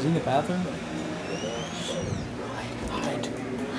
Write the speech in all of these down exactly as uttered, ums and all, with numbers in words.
he in the bathroom? Hide.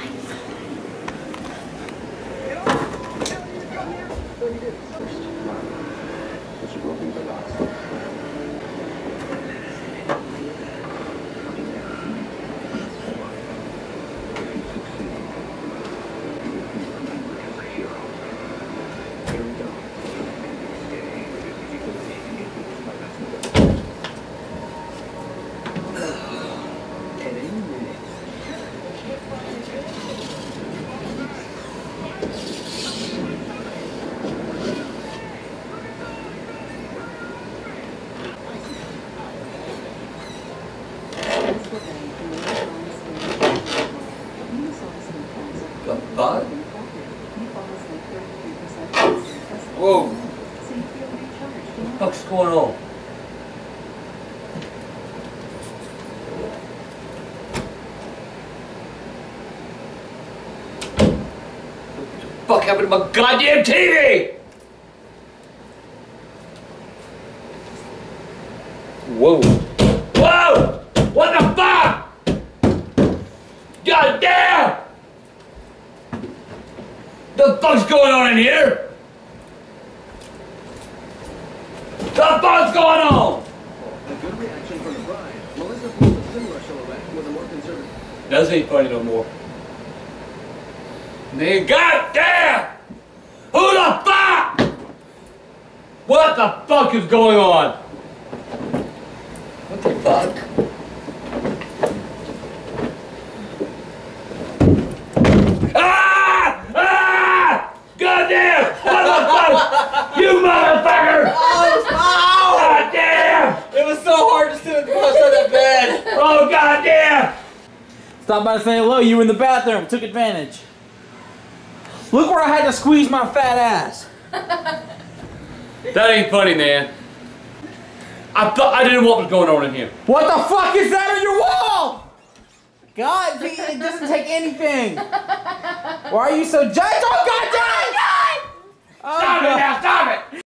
The fuck? Whoa. What the fuck's going on? What the fuck happened to my goddamn T V? Whoa. Whoa! What the fuck? God damn! The fuck's going on in here? The fuck's going on? A good reaction from the bride. Melissa pulls a similar silhouette with a more conservative. Doesn't ain't funny no more. Nigga, goddamn! Who the fuck? What the fuck is going on? What the fuck? Ah! Ah! Goddamn! What the fuck? You motherfucker! Oh, ow! Goddamn! It was so hard to sit at the couch on that bed. Oh goddamn! Stop by to say hello. You were in the bathroom. Took advantage. Look where I had to squeeze my fat ass. That ain't funny, man. I thought I didn't know what was going on in here. What the fuck is that on your wall? God, it doesn't take anything. Why are you so judged? Oh God, damn it! Stop it now! Stop it!